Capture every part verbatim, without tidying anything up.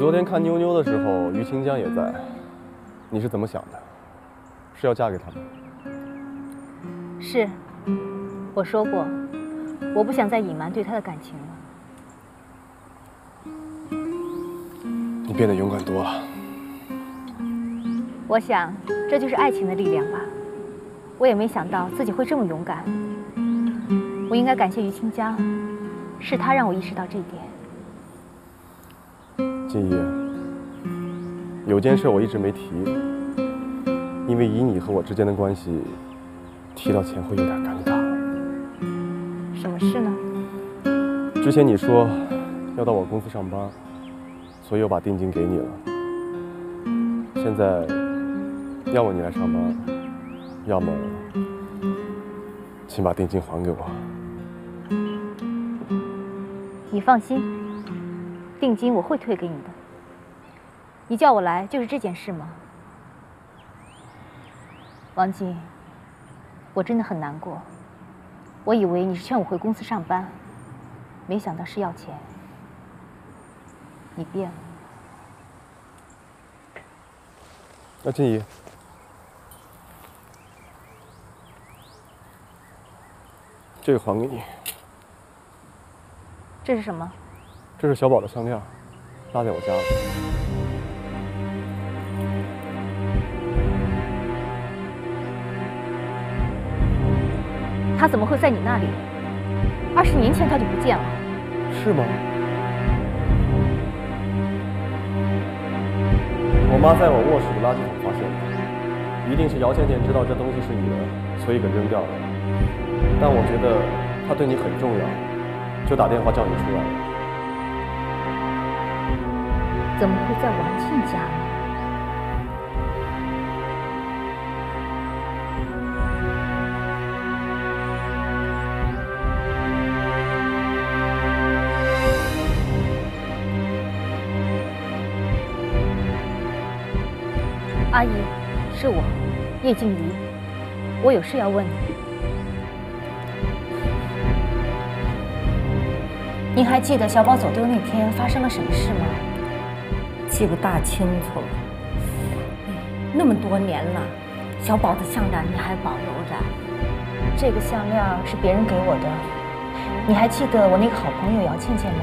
昨天看妞妞的时候，于清江也在，你是怎么想的？是要嫁给他吗？ 是，我说过，我不想再隐瞒对他的感情了。 你变得勇敢多了。 我想，这就是爱情的力量吧。我也没想到自己会这么勇敢。我应该感谢于清江，是他让我意识到这一点。 金怡，有件事我一直没提，因为以你和我之间的关系，提到钱会有点尴尬。 什么事呢？ 之前你说要到我公司上班，所以我把定金给你了。现在，要么你来上班，要么请把定金还给我。 你放心，定金我会退给你的。你叫我来就是这件事吗？王静，我真的很难过。我以为你是劝我回公司上班，没想到是要钱。你变了。 那静怡，这个还给你。 这是什么？ 这是小宝的项链，落在我家了。 他怎么会在你那里？二十年前他就不见了。 是吗？我妈在我卧室的垃圾桶发现的，一定是姚倩倩知道这东西是你的，所以给扔掉了。但我觉得她对你很重要，就打电话叫你出来了。 怎么会在王庆家呢？阿姨，是我，叶静怡，我有事要问你。您还记得小宝走丢那天发生了什么事吗？ 记不大清楚了。那么多年了，小宝的项链你还保留着？ 这个项链是别人给我的。你还记得我那个好朋友姚倩倩吗？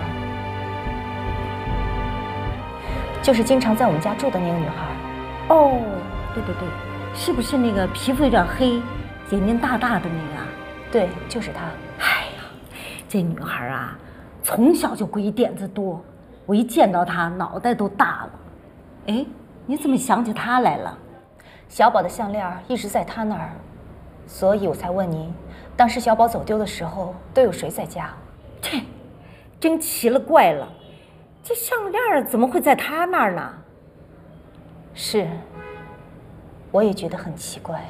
就是经常在我们家住的那个女孩。 哦，对对对，是不是那个皮肤有点黑、眼睛大大的那个？ 对，就是她。 哎呀，这女孩啊，从小就鬼点子多，我一见到她脑袋都大了。哎，你怎么想起她来了？ 小宝的项链一直在她那儿，所以我才问您，当时小宝走丢的时候都有谁在家？ 切，真奇了怪了，这项链怎么会在她那儿呢？ 是，我也觉得很奇怪。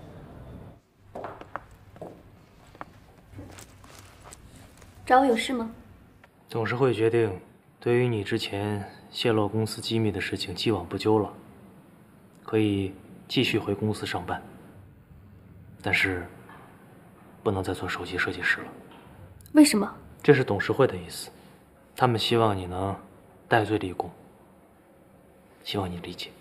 找我有事吗？ 董事会决定，对于你之前泄露公司机密的事情既往不咎了，可以继续回公司上班，但是不能再做手机设计师了。 为什么？ 这是董事会的意思，他们希望你能戴罪立功，希望你理解。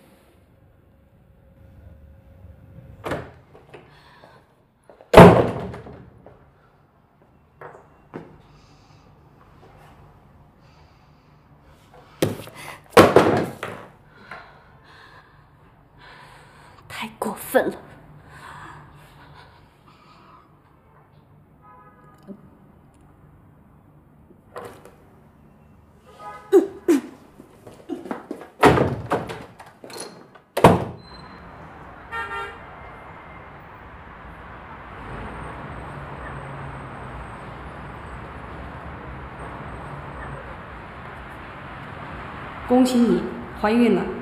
太过分了！ 恭喜你怀孕了。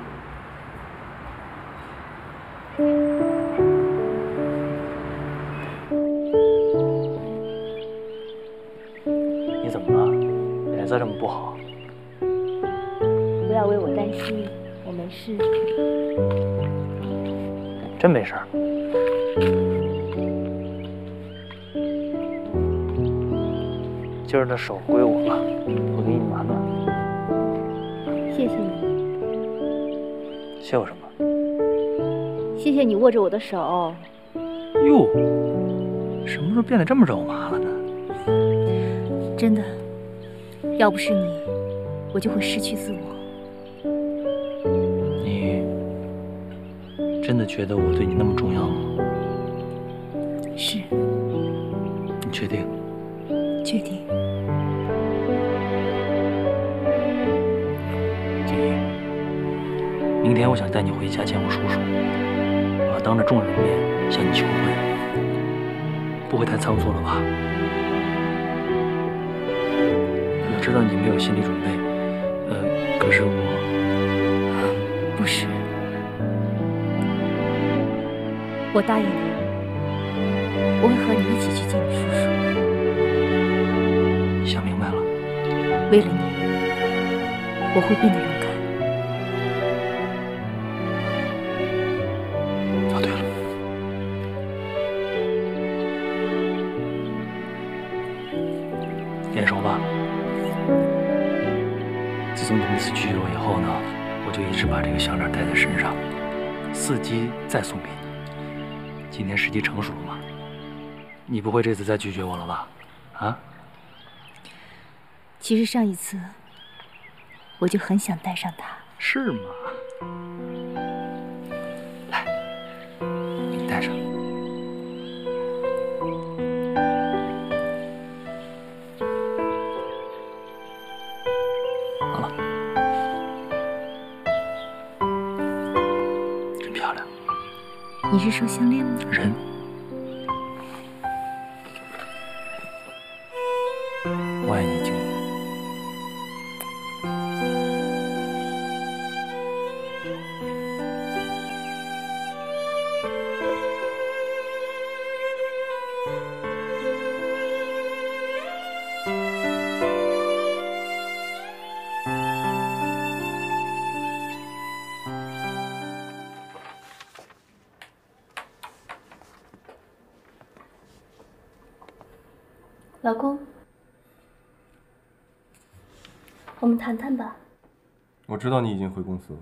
你怎么了？脸色这么不好？ 不要为我担心，我没事。 真没事儿？今儿的手归我了，我给你暖暖。 谢谢你。 谢我什么？ 谢谢你握着我的手。 哟，什么时候变得这么肉麻了呢？ 真的，要不是你，我就会失去自我。 你真的觉得我对你那么重要吗？ 是。 你确定？ 确定。 锦衣，明天我想带你回家见我叔叔，我要当着众人的面向你求婚，不会太仓促了吧？我知道你没有心理准备，呃，可是我…… 不是，我答应你，我会和你一起去见你叔叔。 想明白了。 为了你，我会变得勇敢。 哦，对了，眼熟吧？自从你那次拒绝我以后呢，我就一直把这个项链戴在身上，伺机再送给你。今天时机成熟了吗？你不会这次再拒绝我了吧？啊？ 其实上一次，我就很想戴上它。 是吗？来，给你戴上。好了，真漂亮。 你是说项链吗？ 人。我爱你，锦衣。 老公，我们谈谈吧。 我知道你已经回公司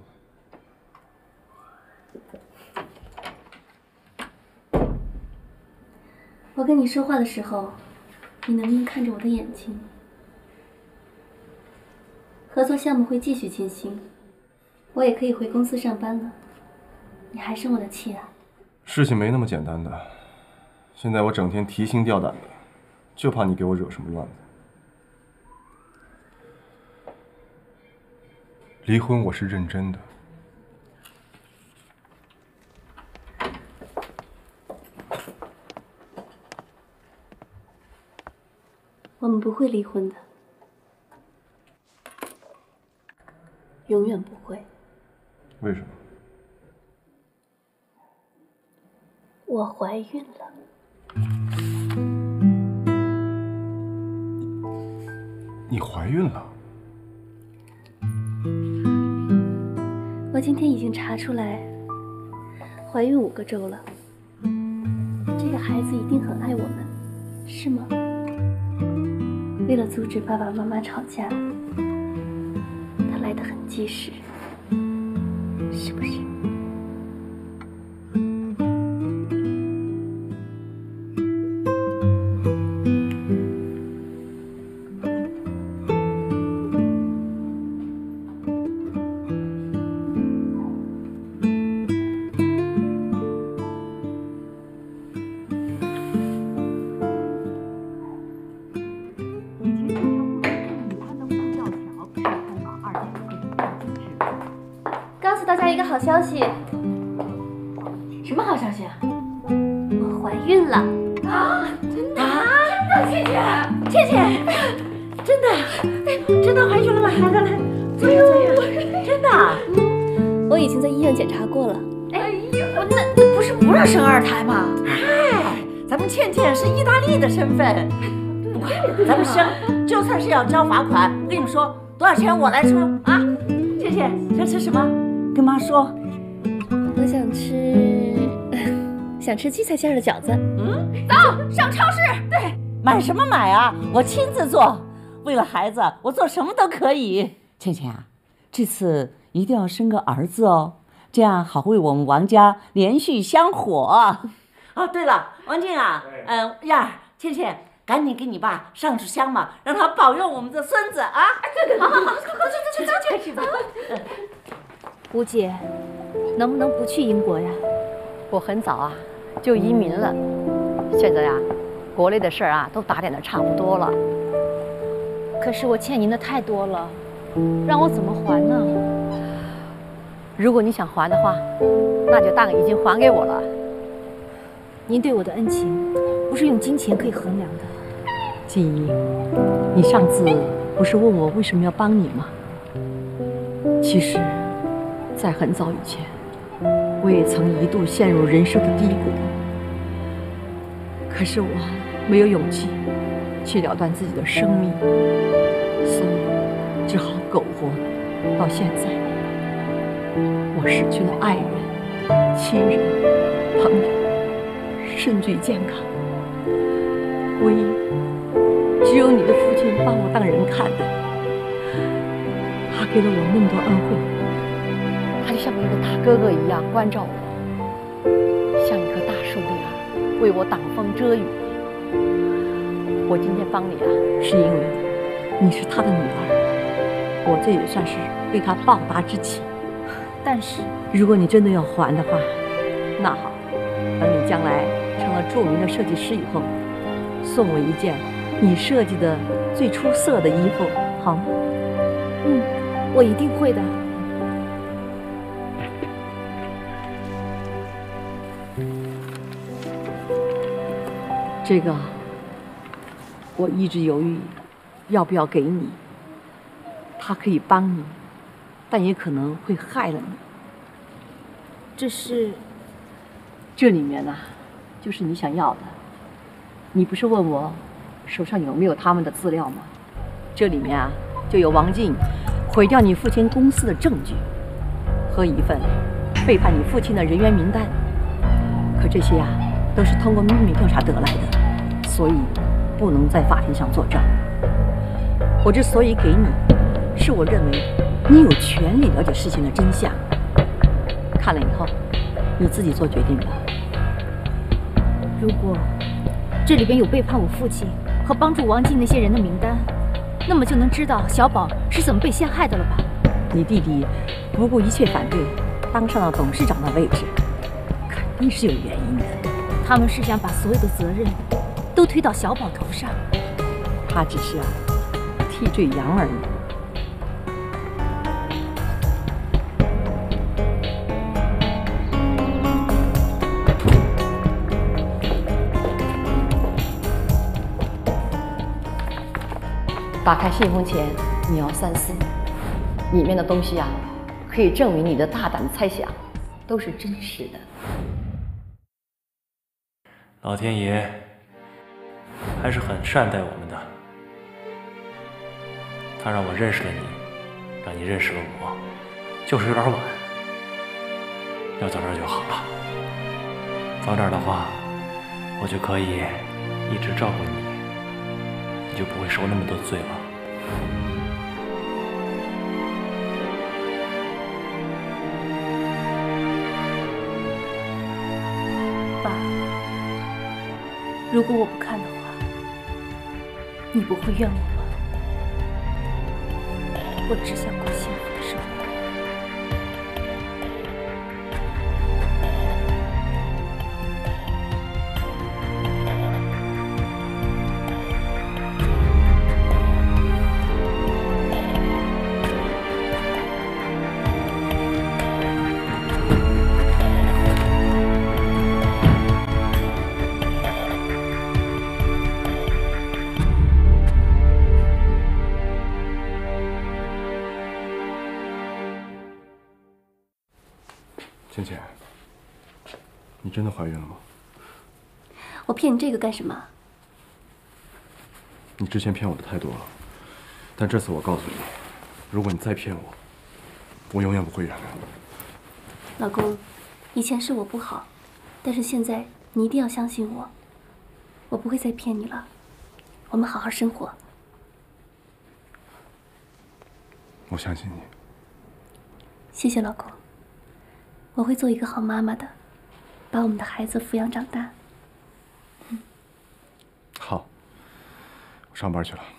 了。 我跟你说话的时候，你能不能看着我的眼睛？合作项目会继续进行，我也可以回公司上班了。你还生我的气啊？ 事情没那么简单的。现在我整天提心吊胆的，就怕你给我惹什么乱子。离婚我是认真的。 我们不会离婚的，永远不会。 为什么？ 我怀孕了。 你怀孕了？ 我今天已经查出来，怀孕五个周了。这个孩子一定很爱我们，是吗？为了阻止爸爸妈妈吵架，他来得很及时，是不是？大家一个好消息。 什么好消息啊？ 我怀孕了啊！真的啊！真的，倩倩，倩倩，真的，哎，真的怀孕了吗？来来来，坐下坐下。真的？ 嗯，我已经在医院检查过了。 哎呦，那那不是不让生二胎吗？嗨，咱们倩倩是意大利的身份，不管咱们生，就算是要交罚款，我跟你们说多少钱我来出啊！倩倩想吃什么？跟妈说。 我想吃，想吃荠菜馅的饺子。 嗯，走上超市。对，买什么买啊？我亲自做。为了孩子，我做什么都可以。倩倩啊，这次一定要生个儿子哦， 这样好为我们王家连续香火。哦，对了，王静啊，嗯，燕儿、倩倩，赶紧给你爸上炷香嘛，让他保佑我们的孙子啊！对对，好好好，走走走走走，去吧。 吴姐，能不能不去英国呀？ 我很早啊就移民了，现在呀，国内的事儿啊都打点的差不多了。 可是我欠您的太多了，让我怎么还呢？ 如果你想还的话，那就当已经还给我了。 您对我的恩情，不是用金钱可以衡量的。 静怡，你上次不是问我为什么要帮你吗？其实，在很早以前，我也曾一度陷入人生的低谷，可是我没有勇气去了断自己的生命，所以只好苟活到现在。我失去了爱人、亲人、朋友，甚至于健康。唯一只有你的父亲把我当人看的，他给了我那么多恩惠，他就像一个大哥哥一样关照我，像一棵大树那样为我挡风遮雨。我今天帮你啊，是因为你是他的女儿，我这也算是对他报答之情。 但是， 如果你真的要还的话，那好，等你将来成了著名的设计师以后，送我一件你设计的最出色的衣服，好吗？ 嗯，我一定会的。 这个我一直犹豫要不要给你，它可以帮你，但也可能会害了你。 这是， 这里面呢、啊，就是你想要的。你不是问我手上有没有他们的资料吗？这里面啊，就有王静毁掉你父亲公司的证据，和一份背叛你父亲的人员名单。可这些啊，都是通过秘密调查得来的，所以不能在法庭上作证。我之所以给你，是我认为你有权利了解事情的真相。看了以后，你自己做决定吧。 如果这里边有背叛我父亲和帮助王静那些人的名单，那么就能知道小宝是怎么被陷害的了吧？ 你弟弟不顾一切反对，当上了董事长的位置，肯定是有原因的。 他们是想把所有的责任都推到小宝头上。 他只是啊，替罪羊而已。打开信封前，你要三思，里面的东西啊，可以证明你的大胆的猜想都是真实的。 老天爷还是很善待我们的，他让我认识了你，让你认识了我，就是有点晚，要早点就好了。早点的话，我就可以一直照顾你，你就不会受那么多罪了。 爸，如果我不看的话，你不会怨我吗？我只想过幸福的生活。 倩倩，你真的怀孕了吗？ 我骗你这个干什么？ 你之前骗我的太多了，但这次我告诉你，如果你再骗我，我永远不会原谅你。 老公，以前是我不好，但是现在你一定要相信我，我不会再骗你了。我们好好生活。 我相信你。 谢谢老公。 我会做一个好妈妈的，把我们的孩子抚养长大。 嗯，好，我上班去了。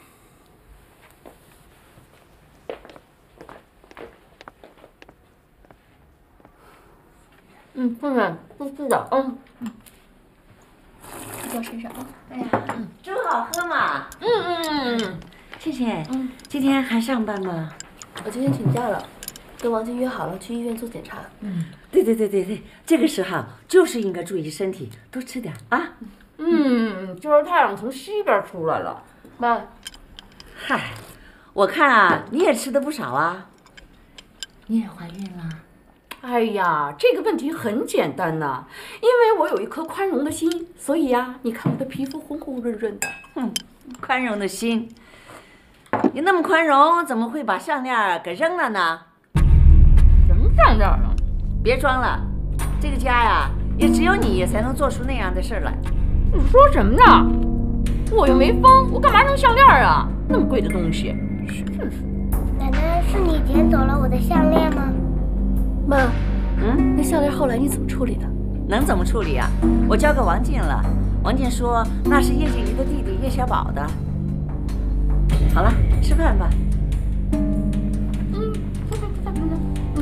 嗯，妹妹，不吃的，嗯嗯。 记到身上啊！ 哎呀，粥好喝嘛。嗯嗯嗯。倩倩，嗯，今天还上班吗？ 我今天请假了，跟王静约好了去医院做检查。 嗯，对对对对对，这个时候就是应该注意身体，多吃点啊。嗯，今儿太阳从西边出来了。妈，嗨，我看啊，你也吃的不少啊。你也怀孕了？ 哎呀，这个问题很简单呐，因为我有一颗宽容的心，所以呀、啊，你看我的皮肤红红润润的。 嗯，宽容的心，你那么宽容，怎么会把项链给扔了呢？ 什么项链啊？ 别装了，这个家呀，也只有你才能做出那样的事来。 你说什么呢？我又没疯，我干嘛扔项链啊？那么贵的东西，真是。 奶奶，是你捡走了我的项链吗？ 妈， 嗯， 那项链后来你怎么处理的？ 能怎么处理啊？我交给王静了，王静说那是叶静怡的弟弟叶小宝的。好了，吃饭吧。 嗯，吃饭吃饭吃饭。嗯。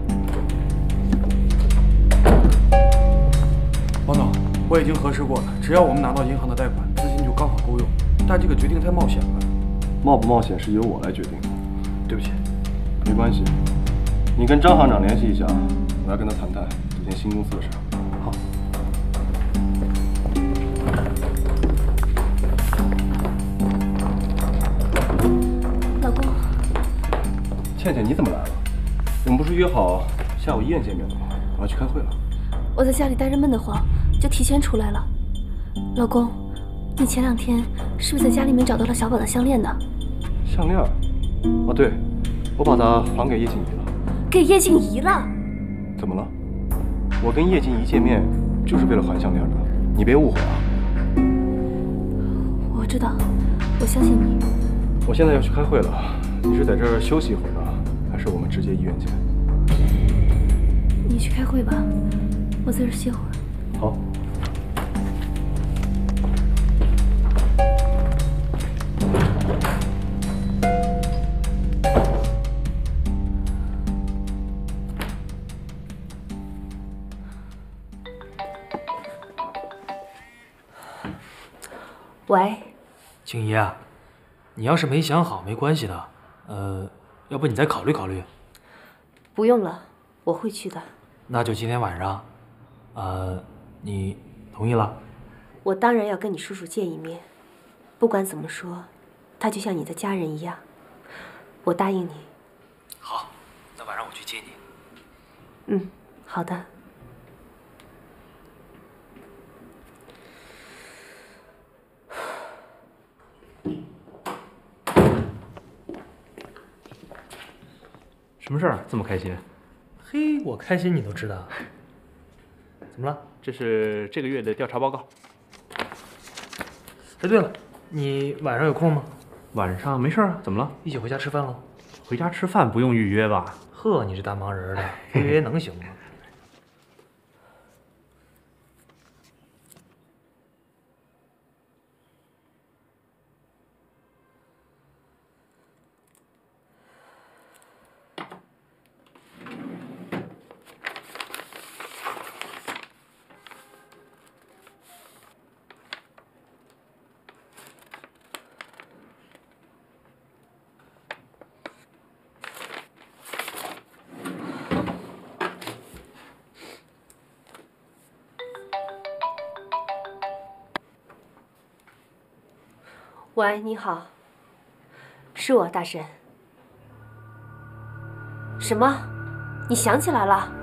王总，我已经核实过了，只要我们拿到银行的贷款，资金就刚好够用。但这个决定太冒险了， 冒不冒险是由我来决定的。 对不起。 没关系。你跟张行长联系一下，我要跟他谈谈这间新公司的事。 好。 老公， 倩倩，你怎么来了？我们不是约好下午医院见面的吗？我要去开会了。 我在家里待着闷得慌，就提前出来了。老公，你前两天是不是在家里面找到了小宝的项链呢？ 项链？哦，对，我把它还给叶静怡了。 给叶静怡了？ 怎么了？我跟叶静怡见面就是为了还项链的，你别误会啊。 我知道，我相信你。 我现在要去开会了，你是在这儿休息一会儿呢，还是我们直接医院见？ 你去开会吧，我在这儿歇会儿。 好。 喂， 静怡啊，你要是没想好没关系的，呃，要不你再考虑考虑。 不用了，我会去的。 那就今天晚上，呃，你同意了？ 我当然要跟你叔叔见一面，不管怎么说，他就像你的家人一样，我答应你。 好，那晚上我去接你。 嗯，好的。 什么事儿这么开心？ 嘿，我开心你都知道。怎么了？ 这是这个月的调查报告。 哎，对了，你晚上有空吗？ 晚上没事啊，怎么了？ 一起回家吃饭喽？ 回家吃饭不用预约吧？ 呵，你这大忙人的，不预约能行吗？ 喂，你好，是我，大神。什么？你想起来了？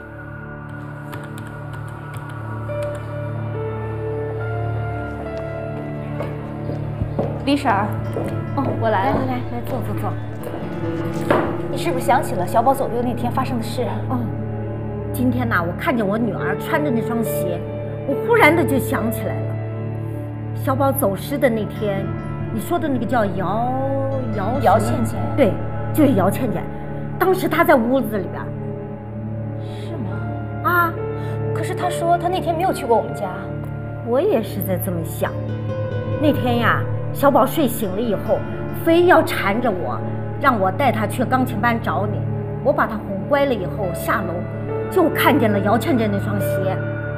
李婶儿，哦，我来了，来来来，坐坐坐。你是不是想起了小宝走丢那天发生的事？ 哦，今天呐，我看见我女儿穿着那双鞋，我忽然的就想起来了。小宝走失的那天。你说的那个叫姚姚姚倩倩， 对，就是姚倩倩。当时她在屋子里边。 是吗？ 啊， 啊？ 可是他说他那天没有去过我们家。 我也是在这么想。那天呀，小宝睡醒了以后，非要缠着我，让我带他去钢琴班找你。我把他哄乖了以后，下楼就看见了姚倩倩那双鞋。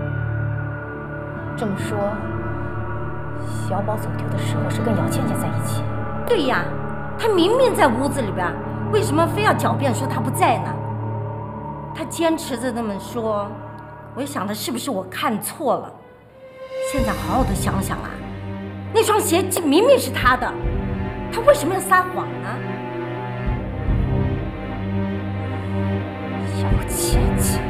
这么说，小宝走丢的时候是跟姚倩倩在一起？ 对呀，他明明在屋子里边，为什么非要狡辩说他不在呢？他坚持着那么说，我就想的是不是我看错了？现在好好的想想啊，那双鞋明明是他的，他为什么要撒谎呢？ 姚倩倩，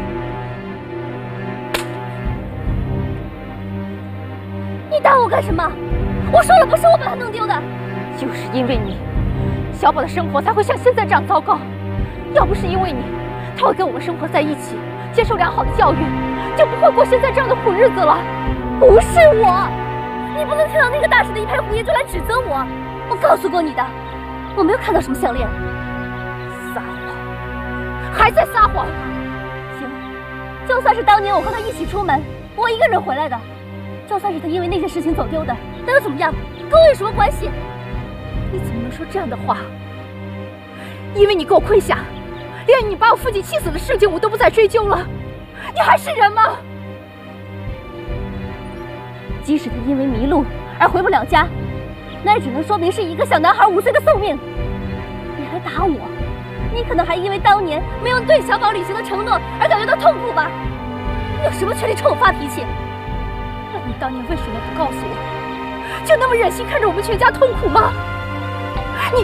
你打我干什么？我说了，不是我把他弄丢的。 就是因为你，小宝的生活才会像现在这样糟糕。要不是因为你，他会跟我们生活在一起，接受良好的教育，就不会过现在这样的苦日子了。 不是我，你不能听到那个大师的一拍胡言就来指责我。我告诉过你的，我没有看到什么项链。 撒谎，还在撒谎。 行，就算是当年我和他一起出门，我一个人回来的，就算是他因为那件事情走丢的，那又怎么样？跟我有什么关系？ 你怎么能说这样的话？因为你给我跪下，连你把我父亲气死的事情我都不再追究了，你还是人吗？ 即使他因为迷路而回不了家，那也只能说明是一个小男孩五岁的宿命。你还打我，你可能还因为当年没有对小宝履行的承诺而感觉到痛苦吧？你有什么权利冲我发脾气？ 那你当年为什么不告诉我？就那么忍心看着我们全家痛苦吗？你，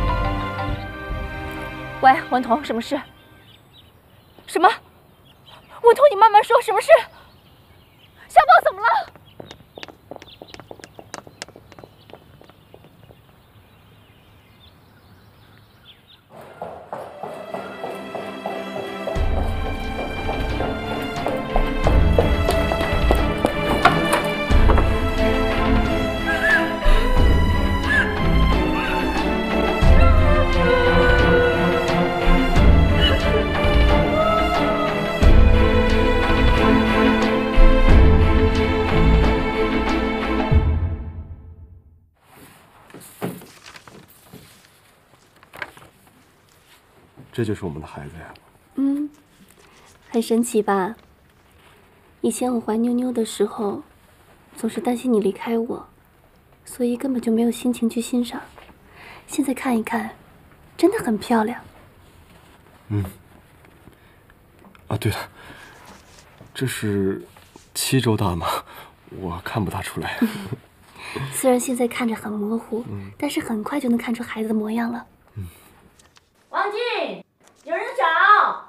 喂，文彤，什么事？什么？文彤，你慢慢说，什么事？小宝怎么了？ 这就是我们的孩子呀。 嗯，很神奇吧？以前我怀妞妞的时候，总是担心你离开我，所以根本就没有心情去欣赏。现在看一看，真的很漂亮。 嗯。啊，对了，这是七周大吗？我看不大出来。 虽然现在看着很模糊， 嗯、 但是很快就能看出孩子的模样了。 嗯。 王静，有人找。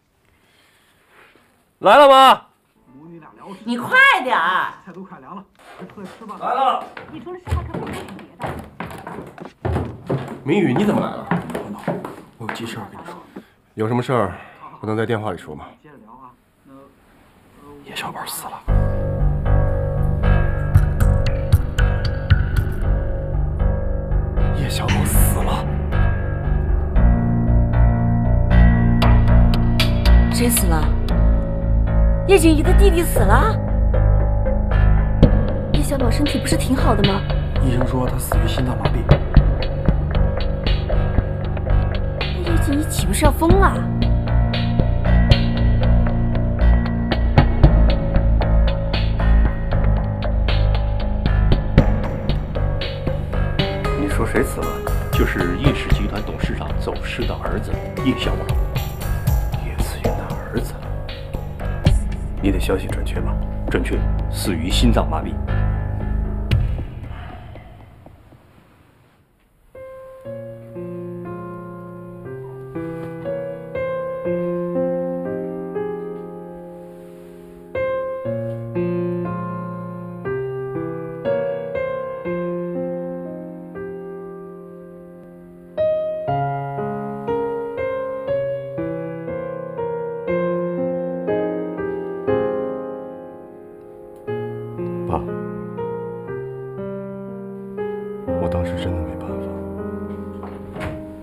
来了吗？ 母女俩聊天。 你快点儿。 菜都快凉了，快吃吧。 来了。 你除了吃饭可不可以干点别的？ 明宇，你怎么来了？ 文涛，我有急事儿跟你说。 有什么事儿不能在电话里说吗？ 接着聊啊。那叶小宝死了。 叶小宝死了。 谁死了？叶景怡的弟弟死了。 叶小宝身体不是挺好的吗？ 医生说他死于心脏麻痹。 那叶景怡岂不是要疯了？ 你说谁死了？就是叶氏集团董事长走失的儿子叶小宝。叶慈云的儿子。你的消息准确吗？准确，死于心脏麻痹。 当时真的没办法。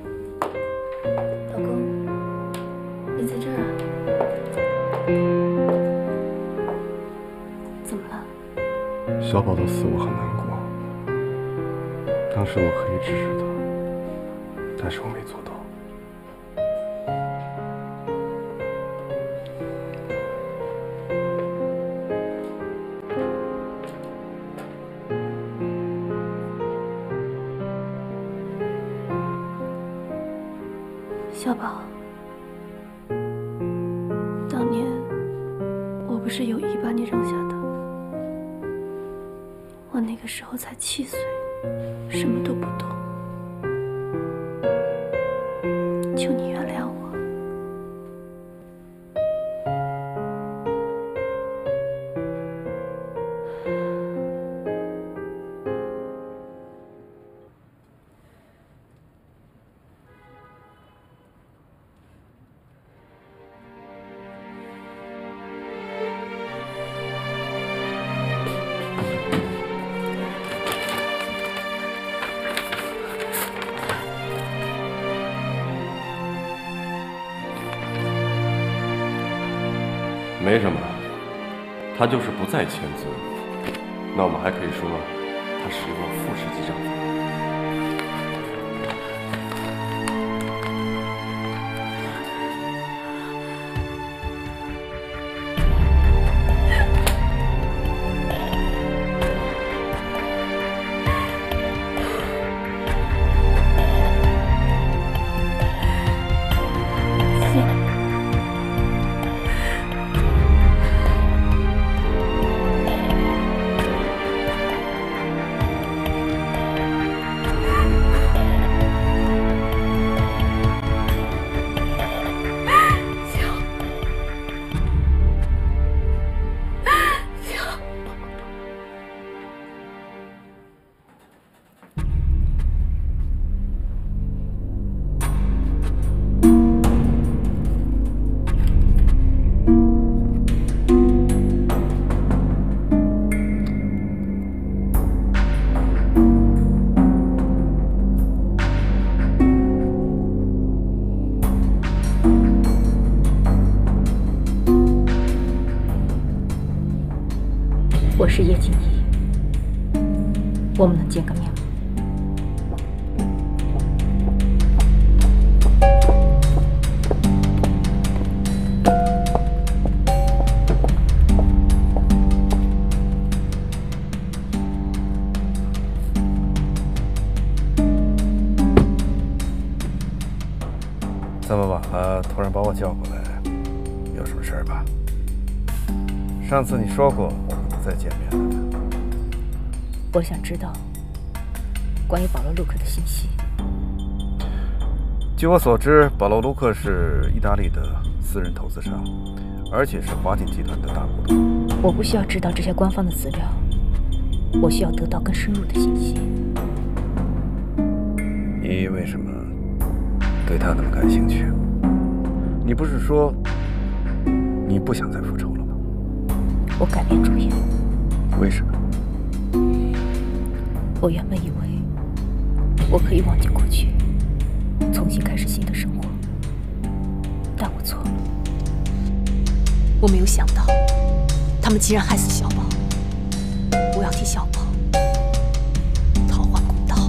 老公，你在这儿啊？ 小宝的死我很难过，当时我可以支持他，但是我没做到。 小宝，当年我不是有意把你扔下的，我那个时候才七岁，什么都不懂，求你原谅我。 没什么，他就是不再签字，那我们还可以说他使用了副十级账法。 我是叶锦衣，我们能见个面吗？ 这么晚了，突然把我叫过来，有什么事儿吧？上次你说过我们不再见面了。 我想知道关于保罗·卢克的信息。 据我所知，保罗·卢克是意大利的私人投资商，而且是华景集团的大股东。 我不需要知道这些官方的资料，我需要得到更深入的信息。 你为什么对他那么感兴趣？你不是说你不想再复仇了吗？ 我改变主意。 为什么？ 我原本以为我可以忘记过去，重新开始新的生活，但我错了。我没有想到，他们竟然害死小宝。我要替小宝讨还公道。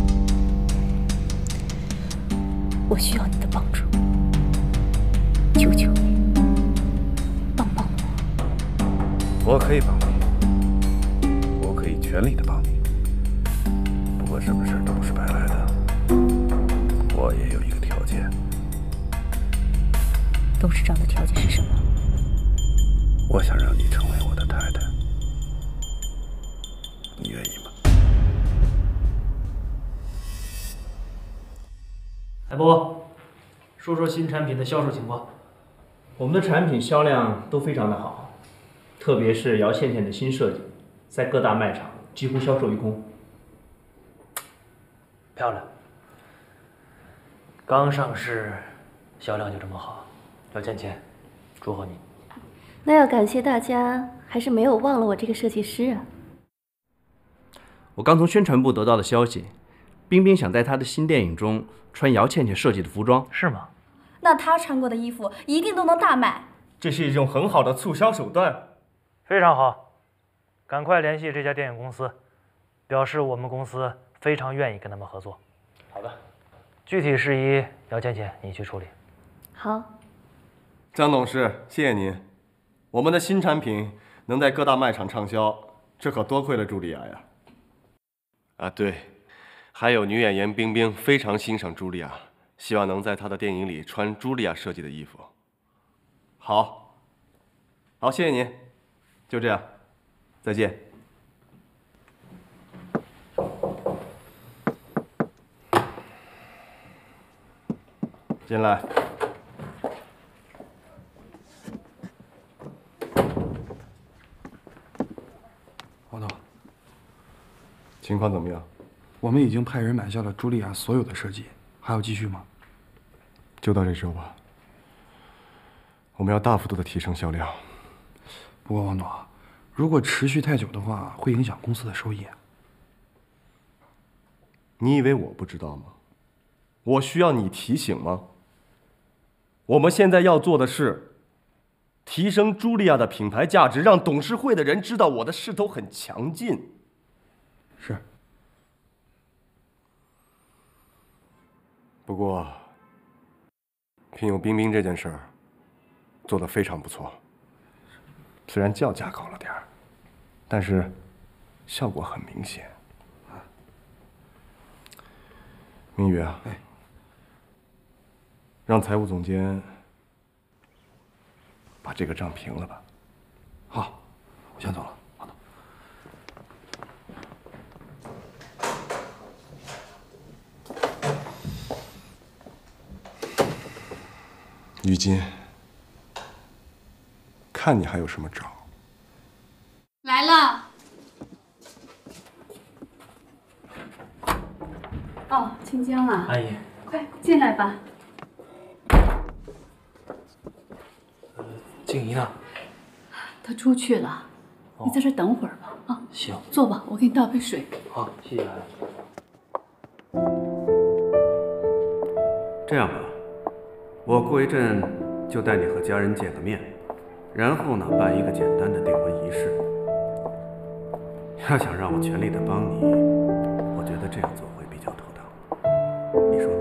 我需要你的帮助，求求你，帮帮我。 我可以帮你，我可以全力的帮你。不过什么事都不是白来的，我也有一个条件。 董事长的条件是什么？ 我想让你成为我的太太，你愿意吗？ 海波，说说新产品的销售情况。 我们的产品销量都非常的好，特别是姚倩倩的新设计，在各大卖场几乎销售一空。 漂亮，刚上市，销量就这么好，姚倩倩，祝贺你。 那要感谢大家，还是没有忘了我这个设计师啊。 我刚从宣传部得到的消息，冰冰想在她的新电影中穿姚倩倩设计的服装， 是吗？ 那她穿过的衣服一定都能大卖。 这是一种很好的促销手段。 非常好， 赶快联系这家电影公司，表示我们公司非常愿意跟他们合作。 好的。 具体事宜，姚倩倩你去处理。 好。 江董事，谢谢您。我们的新产品能在各大卖场畅销，这可多亏了茱莉亚呀。啊，对，还有女演员冰冰非常欣赏茱莉亚，希望能在她的电影里穿茱莉亚设计的衣服。好，好，谢谢您，就这样，再见。进来。 王导， 情况怎么样？ 我们已经派人买下了茱莉亚所有的设计，还要继续吗？ 就到这周吧。我们要大幅度的提升销量。 不过王导，如果持续太久的话，会影响公司的收益。 你以为我不知道吗？我需要你提醒吗？我们现在要做的是提升茱莉亚的品牌价值，让董事会的人知道我的势头很强劲。 是。 不过，聘用冰冰这件事儿做得非常不错，虽然叫价高了点儿，但是效果很明显。明宇啊， 哎， 让财务总监把这个账平了吧。 好，我先走了。好的。 于金，看你还有什么招？ 来了。哦，清江啊， 阿姨， 快进来吧。 呃，静怡呢？ 她出去了， 哦、 你在这等会儿吧。啊， 行， 坐吧，我给你倒杯水。 好，谢谢阿姨。 这样吧，我过一阵就带你和家人见个面，然后呢办一个简单的订婚仪式。要想让我全力的帮你，我觉得这样做会比较妥当。你说呢？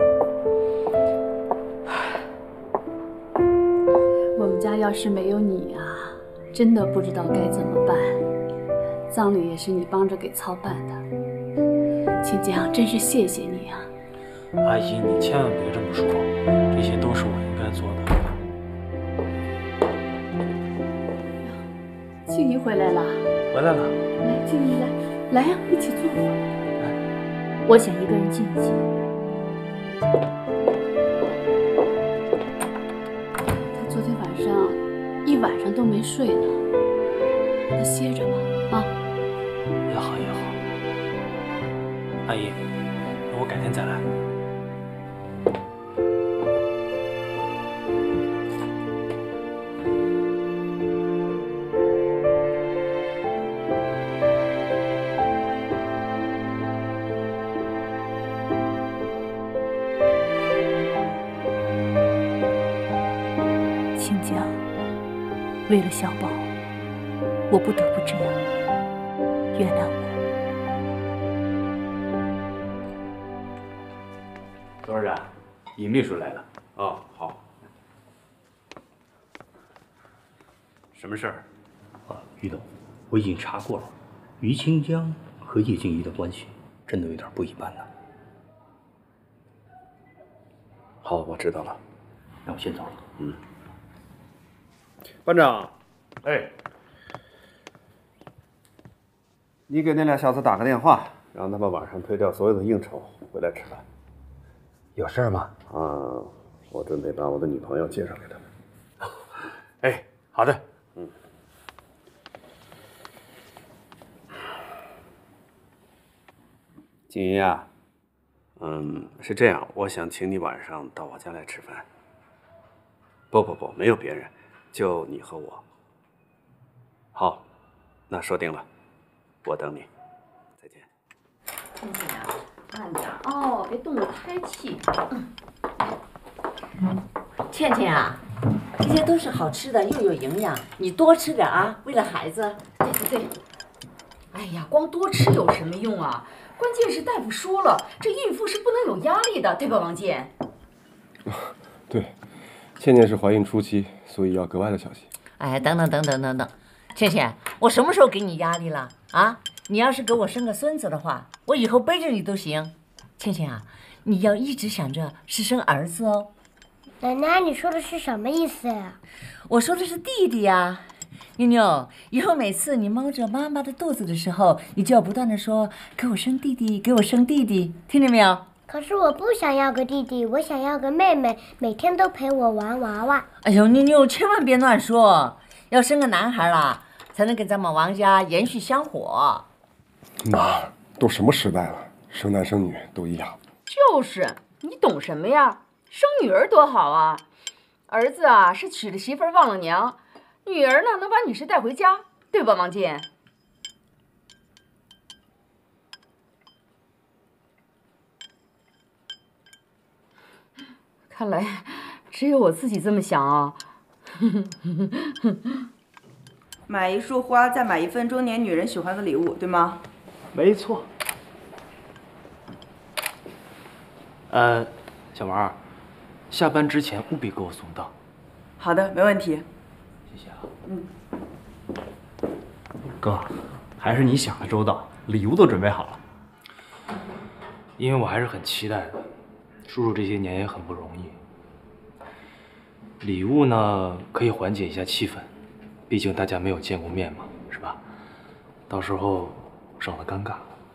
我们家要是没有你啊，真的不知道该怎么办。葬礼也是你帮着给操办的，清江，真是谢谢你啊！ 阿姨，你千万别这么说，这些都是我应该做的。静怡回来了。 回来了。 来，静怡来，来呀、啊，一起坐。 来。 我想一个人静一静。 他昨天晚上一晚上都没睡呢，他歇着吧，啊。 也好也好。阿姨，那我改天再来。 清江，为了小宝，我不得不这样，原谅我。 董事长，尹秘书来了。 哦，好。什么事儿？ 啊，于董，我已经查过了，于清江和叶静怡的关系真的有点不一般呢。 好，我知道了。 那我先走了。 嗯。班长， 哎， 你给那俩小子打个电话，让他们晚上推掉所有的应酬，回来吃饭。 有事儿吗？ 啊，我准备把我的女朋友介绍给他们。 哎，好的。 嗯。静怡啊，嗯，是这样，我想请你晚上到我家来吃饭。不不不，没有别人，就你和我。好，那说定了，我等你。再见。 倩倩啊，慢点哦，别动了胎气。嗯，倩倩啊，这些都是好吃的，又有营养，你多吃点啊，为了孩子。 对对对。 哎呀，光多吃有什么用啊？关键是大夫说了，这孕妇是不能有压力的，对吧，王健？ 对，倩倩是怀孕初期，所以要格外的小心。 哎，等等等等等等，倩倩，我什么时候给你压力了啊？你要是给我生个孙子的话，我以后背着你都行。倩倩啊，你要一直想着是生儿子哦。 奶奶，你说的是什么意思呀？ 我说的是弟弟呀。妞妞，以后每次你摸着妈妈的肚子的时候，你就要不断的说给我生弟弟，给我生弟弟，听见没有？ 可是我不想要个弟弟，我想要个妹妹，每天都陪我玩娃娃。 哎呦，妞妞千万别乱说，要生个男孩啦，才能给咱们王家延续香火。 妈，都什么时代了，生男生女都一样。 就是，你懂什么呀？生女儿多好啊！儿子啊是娶了媳妇儿忘了娘，女儿呢能把女婿带回家，对吧，王健？看来只有我自己这么想啊。 买一束花，再买一份中年女人喜欢的礼物，对吗？ 没错。呃，小王，下班之前务必给我送到。 好的，没问题。 谢谢啊。 嗯。 哥，还是你想的周到，礼物都准备好了。 因为我还是很期待的，叔叔这些年也很不容易。礼物呢，可以缓解一下气氛，毕竟大家没有见过面嘛，是吧？到时候省得尴尬。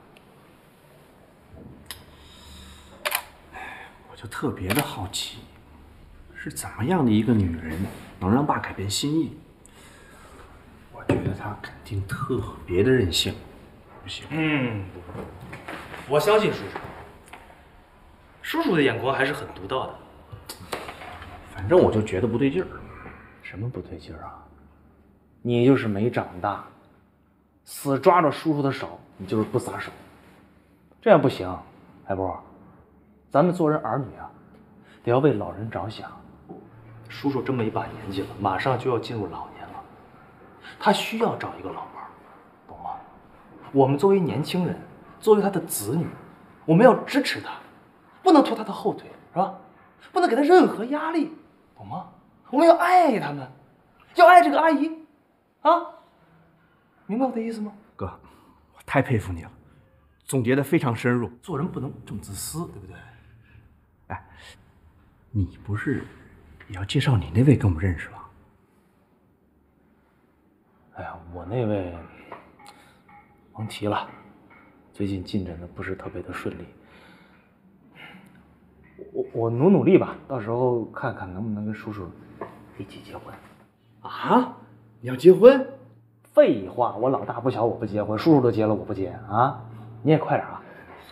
我就特别的好奇，是怎么样的一个女人能让爸改变心意？我觉得她肯定特别的任性，不行。 嗯，我相信叔叔，叔叔的眼光还是很独到的。 反正我就觉得不对劲儿。 什么不对劲儿啊？你就是没长大，死抓着叔叔的手，你就是不撒手，这样不行。海波，咱们做人儿女啊，得要为老人着想。叔叔这么一把年纪了，马上就要进入老年了，他需要找一个老伴儿，懂吗？我们作为年轻人，作为他的子女，我们要支持他，不能拖他的后腿，是吧？不能给他任何压力，懂吗？我们要爱他们，要爱这个阿姨，啊，明白我的意思吗？ 哥，我太佩服你了，总结的非常深入。 做人不能这么自私，对不对？ 哎，你不是也要介绍你那位给我们认识吗？ 哎呀，我那位甭提了，最近进展的不是特别的顺利。我我努努力吧，到时候看看能不能跟叔叔一起结婚。 啊？你要结婚？ 废话，我老大不小，我不结婚，叔叔都结了，我不结啊！你也快点啊！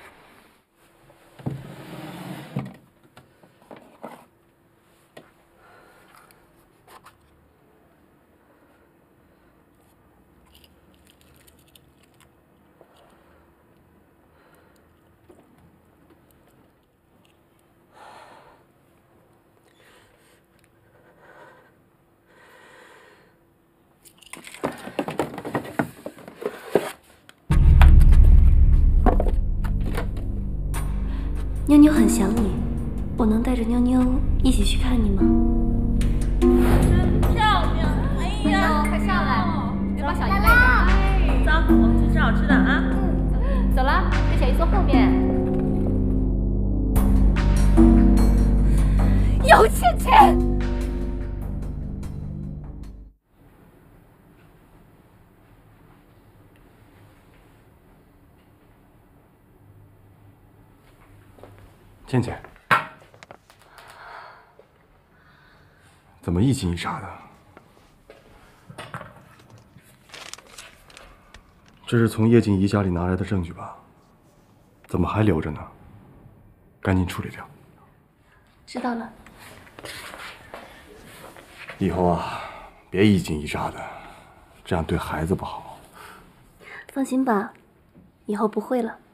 妞妞很想你，我能带着妞妞一起去看你吗？ 真漂亮！哎呀，快下来，别把小姨累着。 走，我们去吃好吃的啊。 嗯，走了，跟小姨坐后面。姚倩倩。 倩倩，怎么一惊一乍的？这是从叶静怡家里拿来的证据吧？怎么还留着呢？赶紧处理掉。 知道了。 以后啊，别一惊一乍的，这样对孩子不好。 放心吧，以后不会了。